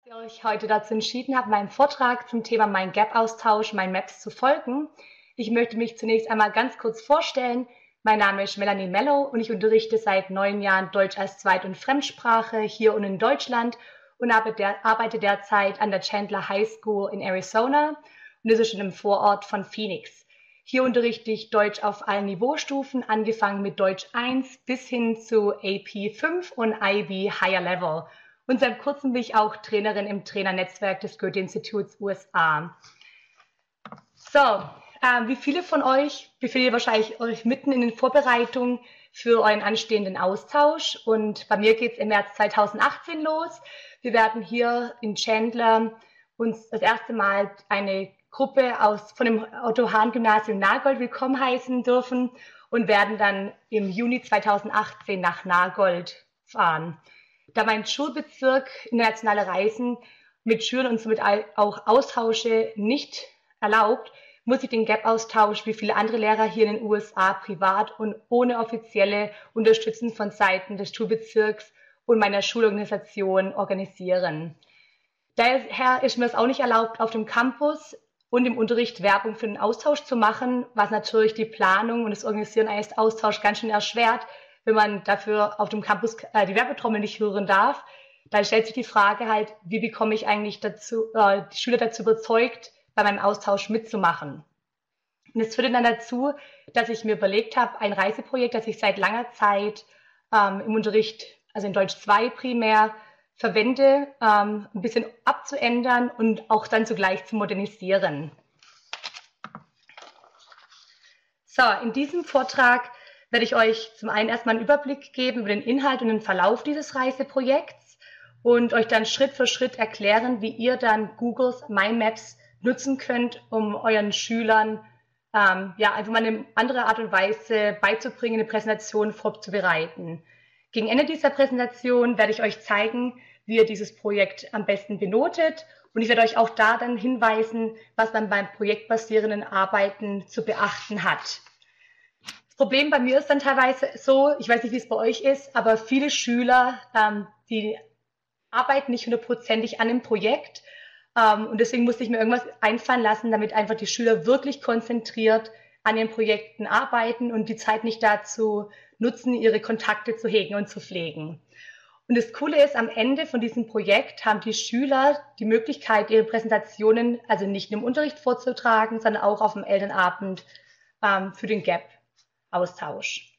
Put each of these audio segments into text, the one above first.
Dass ihr euch heute dazu entschieden habt, meinem Vortrag zum Thema Mein Gap-Austausch, Mein Maps zu folgen. Ich möchte mich zunächst einmal ganz kurz vorstellen. Mein Name ist Melanie Mello und ich unterrichte seit 9 Jahren Deutsch als Zweit- und Fremdsprache hier und in Deutschland und arbeite derzeit an der Chandler High School in Arizona und das ist schon im Vorort von Phoenix. Hier unterrichte ich Deutsch auf allen Niveaustufen, angefangen mit Deutsch 1 bis hin zu AP 5 und IB Higher Level. Und seit kurzem bin ich auch Trainerin im Trainernetzwerk des Goethe-Instituts USA. So, wie viele von euch befindet ihr wahrscheinlich euch mitten in den Vorbereitungen für euren anstehenden Austausch. Und bei mir geht es im März 2018 los. Wir werden hier in Chandler uns das erste Mal eine Gruppe von dem Otto-Hahn-Gymnasium Nagold willkommen heißen dürfen und werden dann im Juni 2018 nach Nagold fahren. Da mein Schulbezirk internationale Reisen mit Schülern und somit auch Austausche nicht erlaubt, muss ich den Gap-Austausch wie viele andere Lehrer hier in den USA privat und ohne offizielle Unterstützung von Seiten des Schulbezirks und meiner Schulorganisation organisieren. Daher ist mir es auch nicht erlaubt, auf dem Campus und im Unterricht Werbung für den Austausch zu machen, was natürlich die Planung und das Organisieren eines Austauschs ganz schön erschwert, wenn man dafür auf dem Campus die Werbetrommel nicht hören darf. Dann stellt sich die Frage halt, wie bekomme ich eigentlich dazu, die Schüler dazu überzeugt, bei meinem Austausch mitzumachen. Und es führte dann dazu, dass ich mir überlegt habe, ein Reiseprojekt, das ich seit langer Zeit im Unterricht, also in Deutsch 2 primär, verwende, ein bisschen abzuändern und auch dann zugleich zu modernisieren. So, in diesem Vortrag werde ich euch zum einen erstmal einen Überblick geben über den Inhalt und den Verlauf dieses Reiseprojekts und euch dann Schritt für Schritt erklären, wie ihr dann Googles My Maps nutzen könnt, um euren Schülern einfach mal eine andere Art und Weise beizubringen, eine Präsentation vorzubereiten. Gegen Ende dieser Präsentation werde ich euch zeigen, wie ihr dieses Projekt am besten benotet und ich werde euch auch da dann hinweisen, was man beim projektbasierenden Arbeiten zu beachten hat. Das Problem bei mir ist dann teilweise so, ich weiß nicht, wie es bei euch ist, aber viele Schüler, die arbeiten nicht hundertprozentig an dem Projekt und deswegen musste ich mir irgendwas einfallen lassen, damit einfach die Schüler wirklich konzentriert an den Projekten arbeiten und die Zeit nicht dazu nutzen, ihre Kontakte zu hegen und zu pflegen. Und das Coole ist, am Ende von diesem Projekt haben die Schüler die Möglichkeit, ihre Präsentationen also nicht nur im Unterricht vorzutragen, sondern auch auf dem Elternabend für den Gap-Austausch.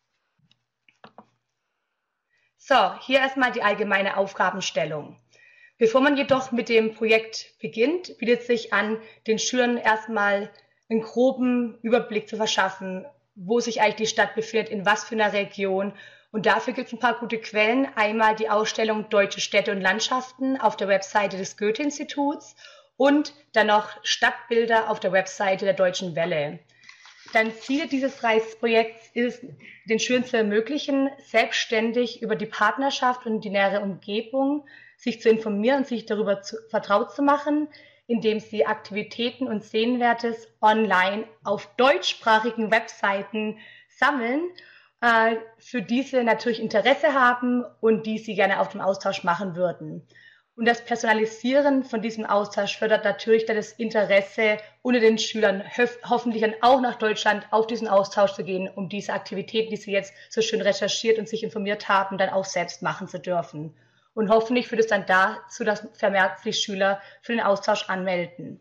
So, hier erstmal die allgemeine Aufgabenstellung. Bevor man jedoch mit dem Projekt beginnt, bietet es sich an, den Schülern erstmal einen groben Überblick zu verschaffen, wo sich eigentlich die Stadt befindet, in was für einer Region. Und dafür gibt es ein paar gute Quellen. Einmal die Ausstellung Deutsche Städte und Landschaften auf der Webseite des Goethe-Instituts und dann noch Stadtbilder auf der Webseite der Deutschen Welle. Dann Ziel dieses Reiseprojekts ist, den Schülern zu ermöglichen, selbstständig über die Partnerschaft und die nähere Umgebung sich zu informieren und sich darüber vertraut zu machen, indem sie Aktivitäten und Sehenswertes online auf deutschsprachigen Webseiten sammeln, für die sie natürlich Interesse haben und die sie gerne auf dem Austausch machen würden. Und das Personalisieren von diesem Austausch fördert natürlich dann das Interesse unter den Schülern, hoffentlich dann auch nach Deutschland auf diesen Austausch zu gehen, um diese Aktivitäten, die sie jetzt so schön recherchiert und sich informiert haben, dann auch selbst machen zu dürfen. Und hoffentlich führt es dann dazu, dass vermehrt sich Schüler für den Austausch anmelden.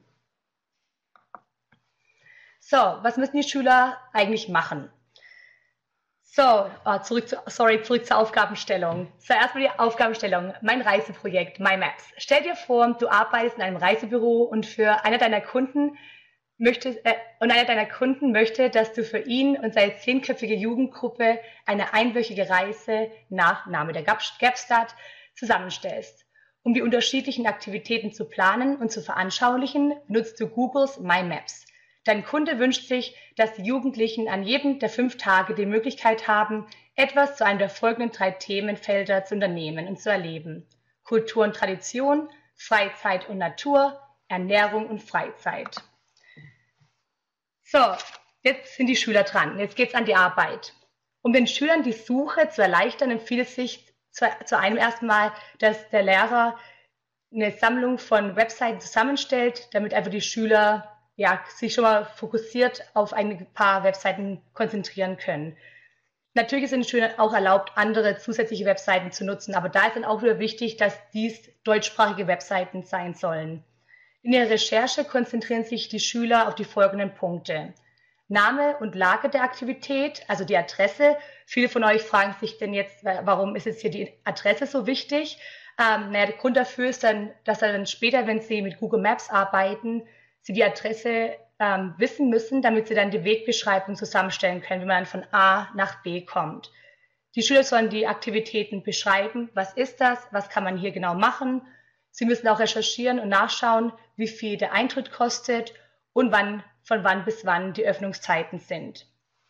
So, was müssen die Schüler eigentlich machen? So, zurück zur Aufgabenstellung. Zuerst mal die Aufgabenstellung. Mein Reiseprojekt, My Maps. Stell dir vor, du arbeitest in einem Reisebüro und einer deiner Kunden möchte, dass du für ihn und seine 10-köpfige Jugendgruppe eine einwöchige Reise nach Name der Gapstadt zusammenstellst. Um die unterschiedlichen Aktivitäten zu planen und zu veranschaulichen, nutzt du Googles My Maps. Dein Kunde wünscht sich, dass die Jugendlichen an jedem der 5 Tage die Möglichkeit haben, etwas zu einem der folgenden 3 Themenfelder zu unternehmen und zu erleben. Kultur und Tradition, Freizeit und Natur, Ernährung und Freizeit. So, jetzt sind die Schüler dran. Jetzt geht es an die Arbeit. Um den Schülern die Suche zu erleichtern, empfiehlt es sich zu einem ersten Mal, dass der Lehrer eine Sammlung von Webseiten zusammenstellt, damit einfach die Schüler ja, sich schon mal fokussiert auf ein paar Webseiten konzentrieren können. Natürlich ist es den Schülern auch erlaubt, andere zusätzliche Webseiten zu nutzen, aber da ist dann auch wieder wichtig, dass dies deutschsprachige Webseiten sein sollen. In ihrer Recherche konzentrieren sich die Schüler auf die folgenden Punkte. Name und Lage der Aktivität, also die Adresse. Viele von euch fragen sich denn jetzt, warum ist jetzt hier die Adresse so wichtig? Der Grund dafür ist dann, dass dann später, wenn Sie mit Google Maps arbeiten, Sie die Adresse wissen müssen, damit Sie dann die Wegbeschreibung zusammenstellen können, wie man dann von A nach B kommt. Die Schüler sollen die Aktivitäten beschreiben. Was ist das? Was kann man hier genau machen? Sie müssen auch recherchieren und nachschauen, wie viel der Eintritt kostet und von wann bis wann die Öffnungszeiten sind.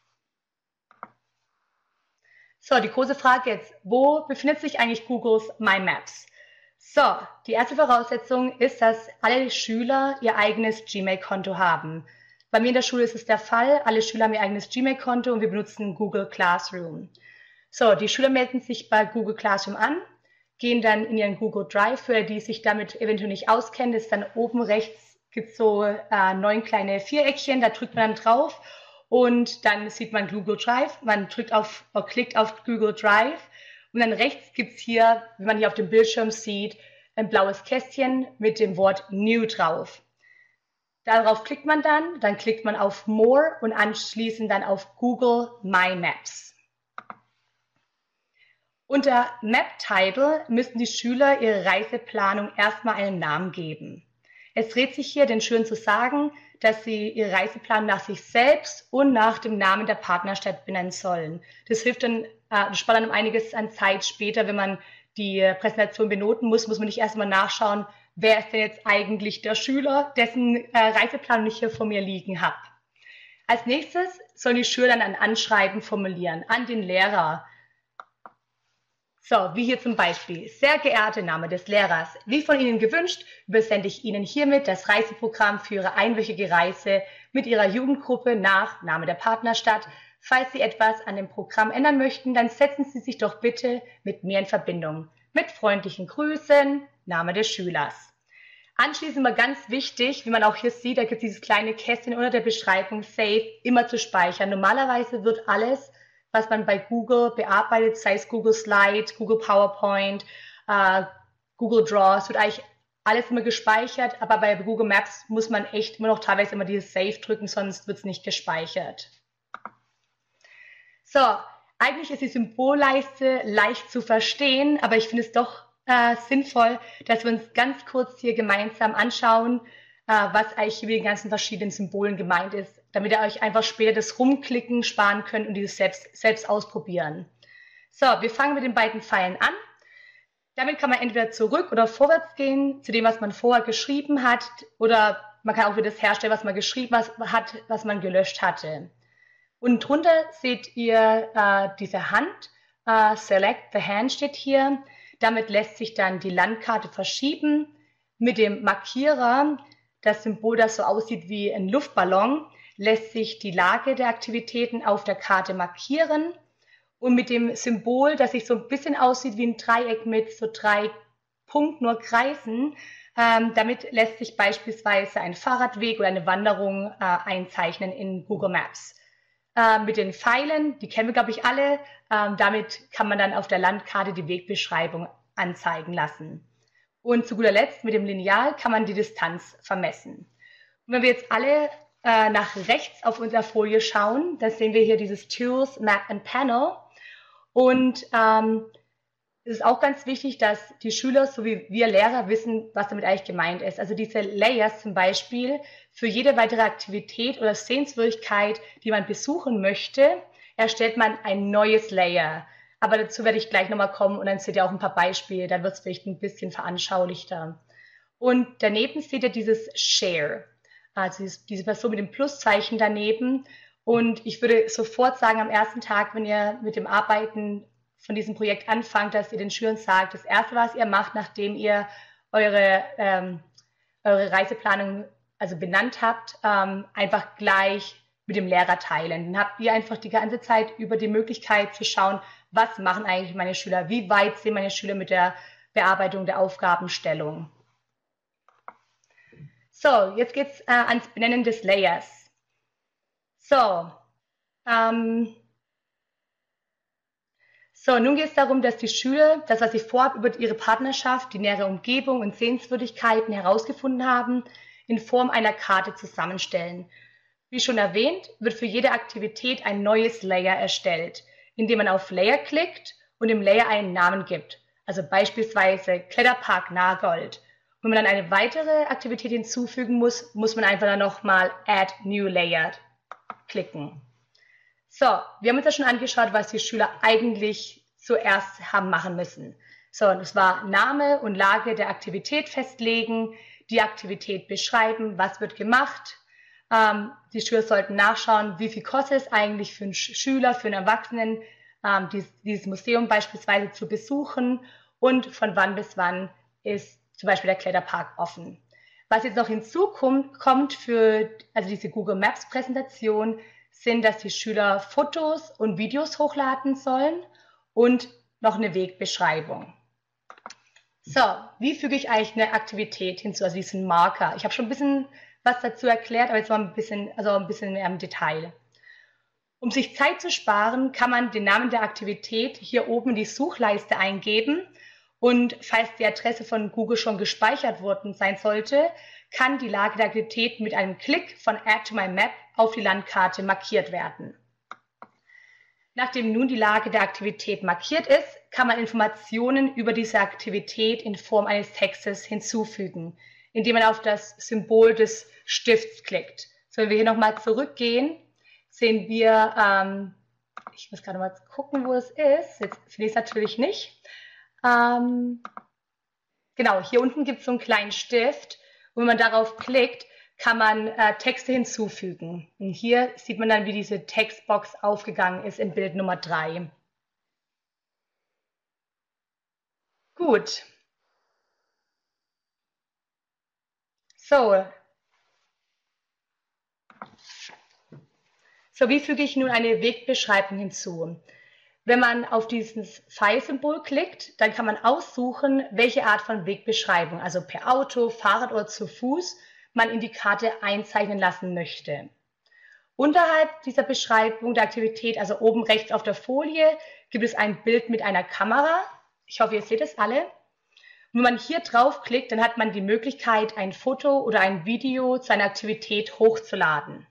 So, die große Frage jetzt, wo befindet sich eigentlich Googles My Maps? So, die erste Voraussetzung ist, dass alle Schüler ihr eigenes Gmail-Konto haben. Bei mir in der Schule ist es der Fall, alle Schüler haben ihr eigenes Gmail-Konto und wir benutzen Google Classroom. So, die Schüler melden sich bei Google Classroom an, gehen dann in ihren Google Drive, für die sich damit eventuell nicht auskennen, ist dann oben rechts, gibt es so 9 kleine Viereckchen, da drückt man dann drauf und dann sieht man Google Drive, man klickt auf Google Drive und dann rechts gibt es hier, wie man hier auf dem Bildschirm sieht, ein blaues Kästchen mit dem Wort New drauf. Darauf klickt man dann klickt man auf More und anschließend dann auf Google My Maps. Unter Map Title müssen die Schüler ihre Reiseplanung erstmal einen Namen geben. Es dreht sich hier, den Schülern zu sagen, dass sie ihre Reiseplanung nach sich selbst und nach dem Namen der Partnerstadt benennen sollen. Das hilft dann, das spart dann um einiges an Zeit später, wenn man die Präsentation benoten muss, muss man nicht erstmal nachschauen, wer ist denn jetzt eigentlich der Schüler, dessen Reiseplanung ich hier vor mir liegen habe. Als nächstes sollen die Schüler dann ein Anschreiben formulieren an den Lehrer. So, wie hier zum Beispiel. Sehr geehrte Name des Lehrers, wie von Ihnen gewünscht, übersende ich Ihnen hiermit das Reiseprogramm für Ihre einwöchige Reise mit Ihrer Jugendgruppe nach Name der Partnerstadt. Falls Sie etwas an dem Programm ändern möchten, dann setzen Sie sich doch bitte mit mir in Verbindung. Mit freundlichen Grüßen, Name des Schülers. Anschließend mal ganz wichtig, wie man auch hier sieht, da gibt es dieses kleine Kästchen unter der Beschreibung Save, immer zu speichern. Normalerweise wird alles, was man bei Google bearbeitet, sei es Google Slide, Google PowerPoint, Google Draws, wird eigentlich alles immer gespeichert, aber bei Google Maps muss man echt immer noch teilweise immer dieses Save drücken, sonst wird es nicht gespeichert. So, eigentlich ist die Symbolleiste leicht zu verstehen, aber ich finde es doch sinnvoll, dass wir uns ganz kurz hier gemeinsam anschauen, was eigentlich hier mit den ganzen verschiedenen Symbolen gemeint ist, damit ihr euch einfach später das Rumklicken sparen könnt und dieses selbst ausprobieren. So, wir fangen mit den beiden Pfeilen an. Damit kann man entweder zurück oder vorwärts gehen zu dem, was man vorher geschrieben hat, oder man kann auch wieder das herstellen, was man geschrieben hat, was man gelöscht hatte. Und drunter seht ihr diese Hand, Select the Hand steht hier. Damit lässt sich dann die Landkarte verschieben. Mit dem Markierer, das Symbol, das so aussieht wie ein Luftballon, lässt sich die Lage der Aktivitäten auf der Karte markieren. Und mit dem Symbol, das sich so ein bisschen aussieht wie ein Dreieck mit so 3 Punkten, nur Kreisen, damit lässt sich beispielsweise ein Fahrradweg oder eine Wanderung einzeichnen in Google Maps. Mit den Pfeilen, die kennen wir, glaube ich, alle, damit kann man dann auf der Landkarte die Wegbeschreibung anzeigen lassen. Und zu guter Letzt mit dem Lineal kann man die Distanz vermessen. Und wenn wir jetzt alle nach rechts auf unserer Folie schauen, dann sehen wir hier dieses Tools, Map and Panel. Und es ist auch ganz wichtig, dass die Schüler sowie wir Lehrer wissen, was damit eigentlich gemeint ist. Also diese Layers zum Beispiel für jede weitere Aktivität oder Sehenswürdigkeit, die man besuchen möchte, erstellt man ein neues Layer. Aber dazu werde ich gleich nochmal kommen und dann seht ihr auch ein paar Beispiele, dann wird es vielleicht ein bisschen veranschaulichter. Und daneben seht ihr dieses Share, also diese Person mit dem Pluszeichen daneben. Und ich würde sofort sagen, am ersten Tag, wenn ihr mit dem Arbeiten von diesem Projekt anfangt, dass ihr den Schülern sagt, das Erste, was ihr macht, nachdem ihr eure Reiseplanung also benannt habt, einfach gleich mit dem Lehrer teilen. Dann habt ihr einfach die ganze Zeit über die Möglichkeit zu schauen, was machen eigentlich meine Schüler, wie weit sind meine Schüler mit der Bearbeitung der Aufgabenstellung. So, jetzt geht's ans Benennen des Layers. So, nun geht es darum, dass die Schüler das, was sie vorab über ihre Partnerschaft, die nähere Umgebung und Sehenswürdigkeiten herausgefunden haben, in Form einer Karte zusammenstellen. Wie schon erwähnt, wird für jede Aktivität ein neues Layer erstellt, indem man auf Layer klickt und dem Layer einen Namen gibt, also beispielsweise Kletterpark Nagold. Wenn man dann eine weitere Aktivität hinzufügen muss, muss man einfach dann nochmal Add New Layer klicken. So, wir haben uns ja schon angeschaut, was die Schüler eigentlich zuerst haben machen müssen. So, das war Name und Lage der Aktivität festlegen, die Aktivität beschreiben, was wird gemacht. Die Schüler sollten nachschauen, wie viel kostet es eigentlich für einen Schüler, für einen Erwachsenen, dieses Museum beispielsweise zu besuchen und von wann bis wann ist zum Beispiel der Kletterpark offen. Was jetzt noch hinzukommt für diese Google Maps Präsentation, sind, dass die Schüler Fotos und Videos hochladen sollen und noch eine Wegbeschreibung. So, wie füge ich eigentlich eine Aktivität hinzu, also diesen Marker? Ich habe schon ein bisschen was dazu erklärt, aber jetzt mal ein bisschen mehr im Detail. Um sich Zeit zu sparen, kann man den Namen der Aktivität hier oben in die Suchleiste eingeben und falls die Adresse von Google schon gespeichert worden sein sollte, kann die Lage der Aktivität mit einem Klick von Add to My Map auf die Landkarte markiert werden. Nachdem nun die Lage der Aktivität markiert ist, kann man Informationen über diese Aktivität in Form eines Textes hinzufügen, indem man auf das Symbol des Stifts klickt. So, wenn wir hier nochmal zurückgehen, sehen wir, ich muss gerade mal gucken, wo es ist, jetzt finde ich es natürlich nicht. Genau, hier unten gibt es so einen kleinen Stift. Und wenn man darauf klickt, kann man Texte hinzufügen. Und hier sieht man dann, wie diese Textbox aufgegangen ist in Bild Nummer 3. Gut. So, wie füge ich nun eine Wegbeschreibung hinzu? Wenn man auf dieses Pfeilsymbol klickt, dann kann man aussuchen, welche Art von Wegbeschreibung, also per Auto, Fahrrad oder zu Fuß, man in die Karte einzeichnen lassen möchte. Unterhalb dieser Beschreibung der Aktivität, also oben rechts auf der Folie, gibt es ein Bild mit einer Kamera. Ich hoffe, ihr seht es alle. Und wenn man hier draufklickt, dann hat man die Möglichkeit, ein Foto oder ein Video zu einer Aktivität hochzuladen.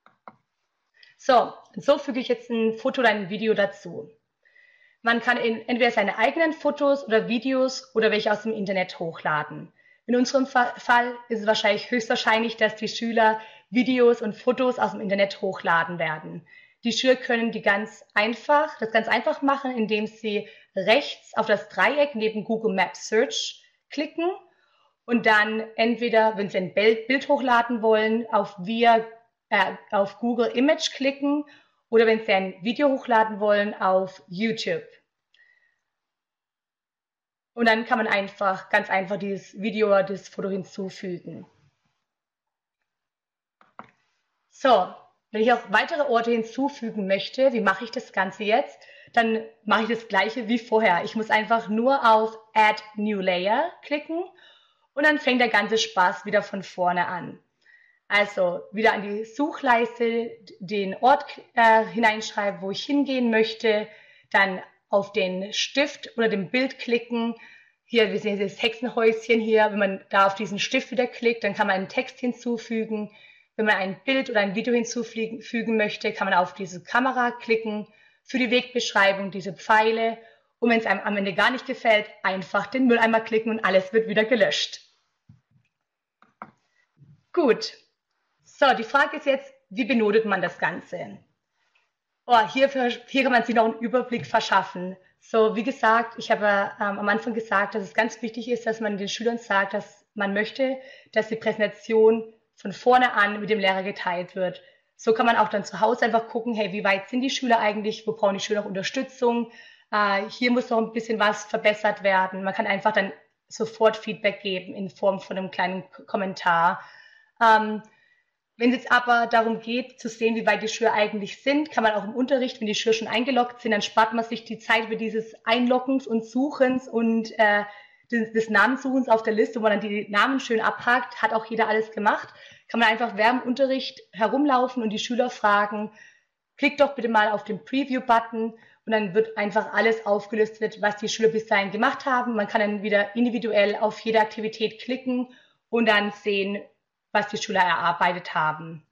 So füge ich jetzt ein Foto oder ein Video dazu. Man kann entweder seine eigenen Fotos oder Videos oder welche aus dem Internet hochladen. In unserem Fall ist es höchstwahrscheinlich, dass die Schüler Videos und Fotos aus dem Internet hochladen werden. Die Schüler können das ganz einfach machen, indem sie rechts auf das Dreieck neben Google Maps Search klicken und dann entweder, wenn sie ein Bild hochladen wollen, auf Google Image klicken oder wenn Sie ein Video hochladen wollen, auf YouTube. Und dann kann man ganz einfach dieses Video oder das Foto hinzufügen. So, wenn ich auch weitere Orte hinzufügen möchte, wie mache ich das Ganze jetzt? Dann mache ich das gleiche wie vorher. Ich muss einfach nur auf Add New Layer klicken und dann fängt der ganze Spaß wieder von vorne an. Also wieder an die Suchleiste den Ort hineinschreiben, wo ich hingehen möchte, dann auf den Stift oder dem Bild klicken. Hier, wir sehen das Hexenhäuschen hier. Wenn man da auf diesen Stift wieder klickt, dann kann man einen Text hinzufügen. Wenn man ein Bild oder ein Video hinzufügen möchte, kann man auf diese Kamera klicken. Für die Wegbeschreibung diese Pfeile. Und wenn es einem am Ende gar nicht gefällt, einfach den Mülleimer klicken und alles wird wieder gelöscht. Gut. So, die Frage ist jetzt, wie benotet man das Ganze? Hier kann man sich noch einen Überblick verschaffen. So, wie gesagt, ich habe am Anfang gesagt, dass es ganz wichtig ist, dass man den Schülern sagt, dass man möchte, dass die Präsentation von vorne an mit dem Lehrer geteilt wird. So kann man auch dann zu Hause einfach gucken, hey, wie weit sind die Schüler eigentlich, wo brauchen die Schüler noch Unterstützung? Hier muss noch ein bisschen was verbessert werden. Man kann einfach dann sofort Feedback geben in Form von einem kleinen Kommentar. Wenn es jetzt aber darum geht, zu sehen, wie weit die Schüler eigentlich sind, kann man auch im Unterricht, wenn die Schüler schon eingeloggt sind, dann spart man sich die Zeit für dieses Einloggens und Suchens und des Namenssuchens auf der Liste, wo man dann die Namen schön abhakt, hat auch jeder alles gemacht. Kann man einfach während dem Unterricht herumlaufen und die Schüler fragen, klickt doch bitte mal auf den Preview-Button und dann wird einfach alles aufgelistet, was die Schüler bis dahin gemacht haben. Man kann dann wieder individuell auf jede Aktivität klicken und dann sehen, was die Schüler erarbeitet haben.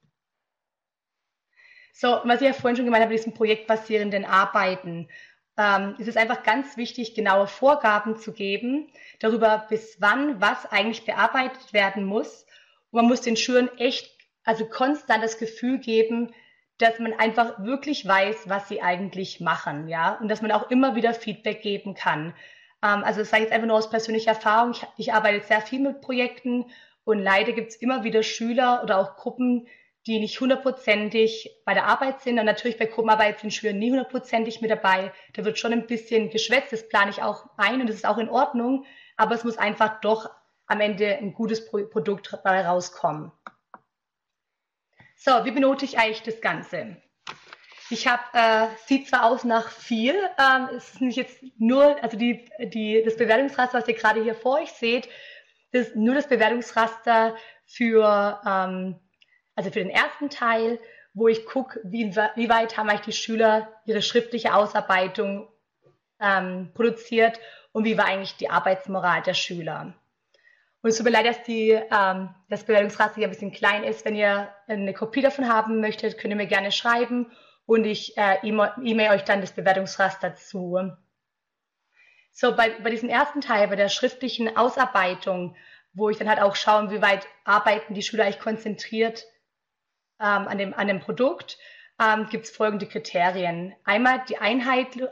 So, was ich ja vorhin schon gemeint habe, mit diesem projektbasierenden Arbeiten, ist es einfach ganz wichtig, genaue Vorgaben zu geben, darüber, bis wann was eigentlich bearbeitet werden muss. Und man muss den Schülern echt, also konstant das Gefühl geben, dass man einfach wirklich weiß, was sie eigentlich machen, ja, und dass man auch immer wieder Feedback geben kann. Also das sage ich jetzt einfach nur aus persönlicher Erfahrung. Ich arbeite sehr viel mit Projekten und leider gibt es immer wieder Schüler oder auch Gruppen, die nicht hundertprozentig bei der Arbeit sind. Und natürlich bei Gruppenarbeit sind Schüler nie hundertprozentig mit dabei. Da wird schon ein bisschen geschwätzt, das plane ich auch ein und das ist auch in Ordnung. Aber es muss einfach doch am Ende ein gutes Produkt dabei rauskommen. So, wie benote ich eigentlich das Ganze? Ich habe, sieht zwar aus nach viel, es ist nämlich jetzt nur, also das Bewertungsraster, was ihr gerade hier vor euch seht, das ist nur das Bewertungsraster für, also für den ersten Teil, wo ich gucke, wie weit haben eigentlich die Schüler ihre schriftliche Ausarbeitung produziert und wie war eigentlich die Arbeitsmoral der Schüler. Und es tut mir leid, dass das Bewertungsraster hier ein bisschen klein ist. Wenn ihr eine Kopie davon haben möchtet, könnt ihr mir gerne schreiben und ich e-mail euch dann das Bewertungsraster zu. So, bei diesem ersten Teil, bei der schriftlichen Ausarbeitung, wo ich dann halt auch schaue, wie weit arbeiten die Schüler eigentlich konzentriert an dem Produkt, gibt es folgende Kriterien. Einmal die Einhaltung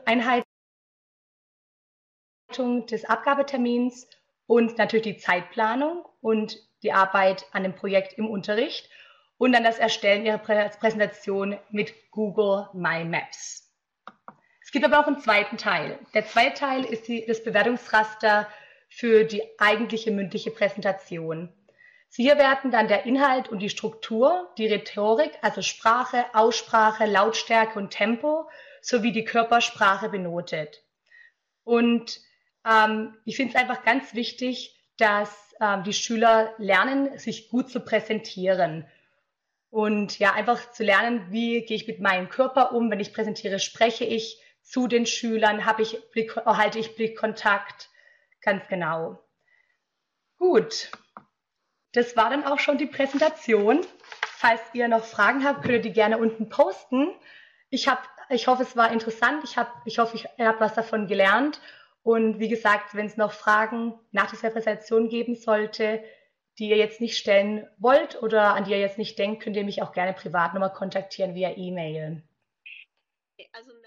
des Abgabetermins und natürlich die Zeitplanung und die Arbeit an dem Projekt im Unterricht und dann das Erstellen ihrer Präsentation mit Google My Maps. Es gibt aber auch einen zweiten Teil. Der zweite Teil ist das Bewertungsraster für die eigentliche mündliche Präsentation. Hier werden dann der Inhalt und die Struktur, die Rhetorik, also Sprache, Aussprache, Lautstärke und Tempo sowie die Körpersprache benotet. Und ich finde es einfach ganz wichtig, dass die Schüler lernen, sich gut zu präsentieren. Und ja, einfach zu lernen, wie gehe ich mit meinem Körper um, wenn ich präsentiere, spreche ich zu den Schülern, halte ich Blickkontakt, ganz genau. Gut, das war dann auch schon die Präsentation. Falls ihr noch Fragen habt, könnt ihr die gerne unten posten. Ich hoffe, es war interessant. Ich hoffe, ihr habt was davon gelernt. Und wie gesagt, wenn es noch Fragen nach dieser Präsentation geben sollte, die ihr jetzt nicht stellen wollt oder an die ihr jetzt nicht denkt, könnt ihr mich auch gerne privat nochmal kontaktieren via E-Mail. Also